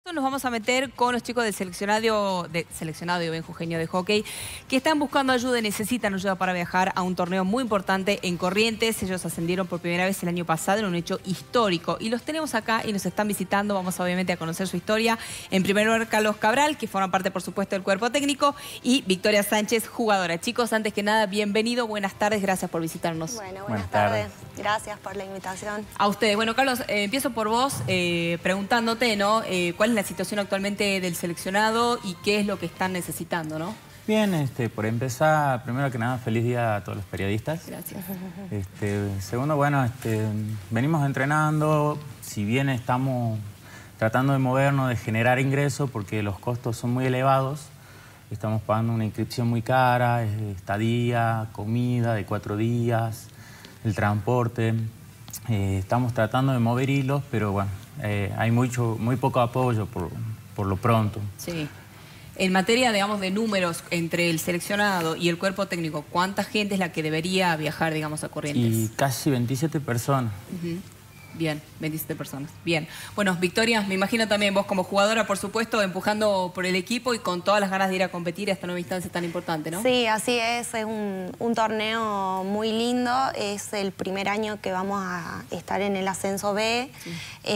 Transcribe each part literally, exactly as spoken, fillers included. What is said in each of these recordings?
Nos vamos a meter con los chicos del seleccionado, de, seleccionado de Benjugenio de hockey, que están buscando ayuda y necesitan ayuda para viajar a un torneo muy importante en Corrientes. Ellos ascendieron por primera vez el año pasado en un hecho histórico. Y los tenemos acá y nos están visitando. Vamos obviamente a conocer su historia. En primer lugar, Carlos Cabral, que forma parte, por supuesto, del cuerpo técnico, y Victoria Sánchez, jugadora. Chicos, antes que nada, bienvenido, buenas tardes, gracias por visitarnos. Bueno, buenas, buenas tardes. tardes. Gracias por la invitación. A ustedes. Bueno, Carlos, eh, empiezo por vos eh, preguntándote, ¿no? Eh, ¿Cuál es la situación actualmente del seleccionado y qué es lo que están necesitando, ¿no? Bien, este, por empezar, primero que nada, feliz día a todos los periodistas. Gracias. Este, segundo, bueno, este, venimos entrenando, si bien estamos tratando de movernos, de generar ingresos, porque los costos son muy elevados. Estamos pagando una inscripción muy cara, estadía, comida de cuatro días, el transporte. Eh, estamos tratando de mover hilos, pero bueno, eh, hay mucho, muy poco apoyo por, por lo pronto. Sí. En materia, digamos, de números entre el seleccionado y el cuerpo técnico, ¿cuánta gente es la que debería viajar, digamos, a Corrientes? Y casi veintisiete personas. Uh-huh. Bien, veintisiete personas. Bien. Bueno, Victoria, me imagino también vos como jugadora, por supuesto, empujando por el equipo y con todas las ganas de ir a competir a esta nueva instancia tan importante, ¿no? Sí, así es. Es un, un torneo muy lindo. Es el primer año que vamos a estar en el ascenso B. Sí.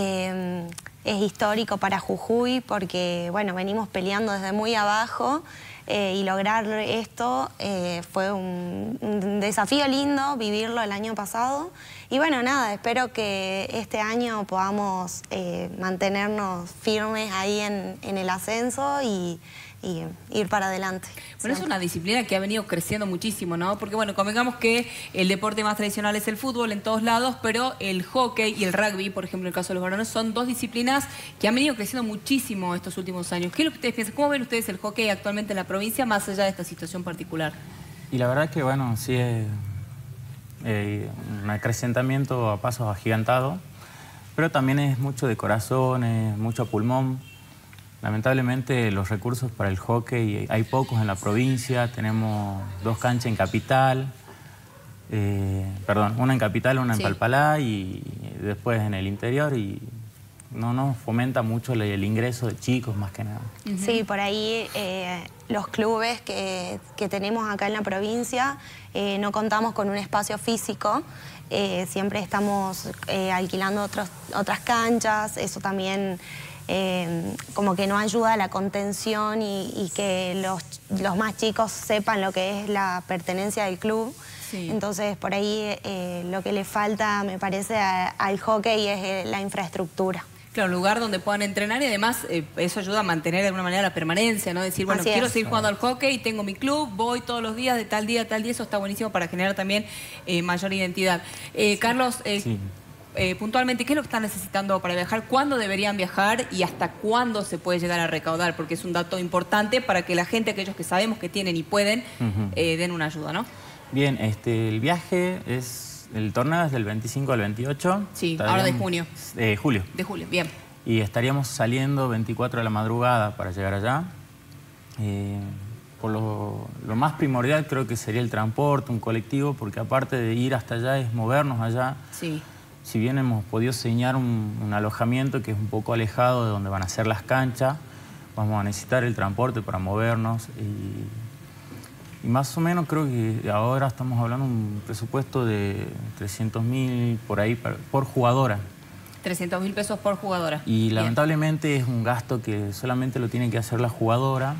Eh, es histórico para Jujuy porque, bueno, venimos peleando desde muy abajo. Eh, y lograr esto eh, fue un, un desafío lindo, vivirlo el año pasado. Y bueno, nada, espero que este año podamos eh, mantenernos firmes ahí en, en el ascenso y, y ir para adelante. Bueno, es una disciplina que ha venido creciendo muchísimo, ¿no? Porque, bueno, convengamos que el deporte más tradicional es el fútbol en todos lados, pero el hockey y el rugby, por ejemplo, en el caso de los varones, son dos disciplinas que han venido creciendo muchísimo estos últimos años. ¿Qué es lo que ustedes piensan? ¿Cómo ven ustedes el hockey actualmente en la provincia, más allá de esta situación particular? Y la verdad que, bueno, sí es eh, un acrecentamiento a pasos agigantados, pero también es mucho de corazón, es mucho pulmón. Lamentablemente los recursos para el hockey hay pocos en la provincia, tenemos dos canchas en Capital, eh, perdón, una en Capital, una en sí. Palpalá y después en el interior, y no nos fomenta mucho el, el ingreso de chicos más que nada. Uh-huh. Sí, por ahí eh, los clubes que, que tenemos acá en la provincia eh, no contamos con un espacio físico, eh, siempre estamos eh, alquilando otros, otras canchas, eso también... Eh, como que no ayuda a la contención y, y que los, los más chicos sepan lo que es la pertenencia del club. Sí. Entonces, por ahí eh, lo que le falta, me parece, a, al hockey es eh, la infraestructura. Claro, un lugar donde puedan entrenar y además eh, eso ayuda a mantener de alguna manera la permanencia, ¿no? Decir, bueno, Así quiero es. seguir jugando al hockey, tengo mi club, voy todos los días, de tal día a tal día, eso está buenísimo para generar también eh, mayor identidad. Eh, Carlos... Eh, sí. Eh, puntualmente, ¿qué es lo que están necesitando para viajar? ¿Cuándo deberían viajar y hasta cuándo se puede llegar a recaudar? Porque es un dato importante para que la gente, aquellos que sabemos que tienen y pueden, uh-huh. eh, den una ayuda, ¿no? Bien, este, el viaje es... El torneo es del veinticinco al veintiocho. Sí, ahora de junio. De julio. De julio, bien. Y estaríamos saliendo veinticuatro de la madrugada para llegar allá. Eh, por lo, lo más primordial creo que sería el transporte, un colectivo, porque aparte de ir hasta allá es movernos allá. Sí. Si bien hemos podido señalar un, un alojamiento que es un poco alejado de donde van a ser las canchas, vamos a necesitar el transporte para movernos y, y más o menos creo que ahora estamos hablando de un presupuesto de trescientos mil por ahí por, por jugadora. trescientos mil pesos por jugadora. Y bien. Lamentablemente es un gasto que solamente lo tiene que hacer la jugadora.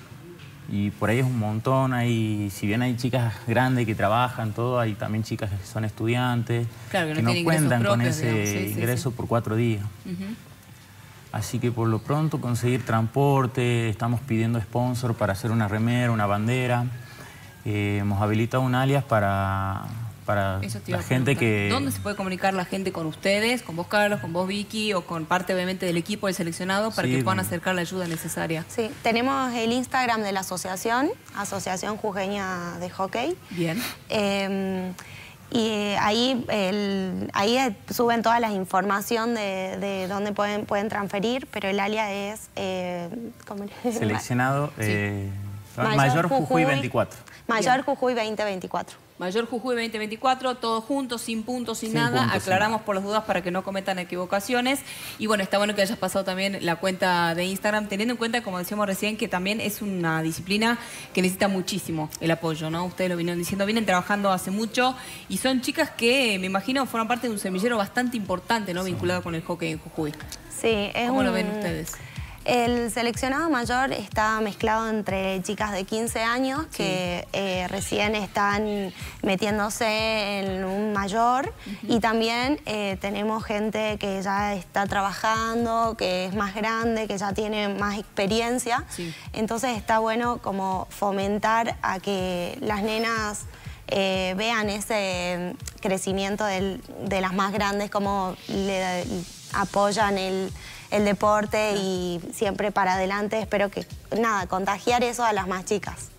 Y por ahí es un montón, hay, si bien hay chicas grandes que trabajan, todo, hay también chicas que son estudiantes, claro, que no, que no cuentan propios, con ese sí, sí, ingreso sí. por cuatro días. Uh-huh. Así que por lo pronto conseguir transporte, estamos pidiendo sponsor para hacer una remera, una bandera. Eh, hemos habilitado un alias para, para la gente que... ¿Dónde se puede comunicar la gente con ustedes, con vos Carlos, con vos Vicky o con parte obviamente del equipo del seleccionado para sí, que puedan acercar la ayuda necesaria? Sí, tenemos el Instagram de la asociación, Asociación Jujeña de Hockey. Bien. Eh, y ahí, el, ahí suben toda la información de, de dónde pueden, pueden transferir, pero el alias es... Eh, ¿cómo le Seleccionado... Sí. Eh, Mayor, Mayor Jujuy veinticuatro. Mayor Jujuy veinte veinticuatro. Mayor Jujuy veinte veinticuatro, todos juntos, sin puntos, sin, Sin nada. puntos, Aclaramos sin por las dudas para que no cometan equivocaciones. Y bueno, está bueno que hayas pasado también la cuenta de Instagram, teniendo en cuenta, como decíamos recién, que también es una disciplina que necesita muchísimo el apoyo, ¿no? Ustedes lo vinieron diciendo, vienen trabajando hace mucho y son chicas que, me imagino, forman parte de un semillero bastante importante, ¿no? Sí. Vinculado con el hockey en Jujuy. Sí, es ¿Cómo un... lo ven ustedes? El seleccionado mayor está mezclado entre chicas de quince años que sí. eh, recién están metiéndose en un mayor uh-huh. y también eh, tenemos gente que ya está trabajando, que es más grande, que ya tiene más experiencia. Sí. Entonces está bueno como fomentar a que las nenas eh, vean ese crecimiento del, de las más grandes, como le apoyan el... el deporte y siempre para adelante. Espero que, nada, contagiar eso a las más chicas.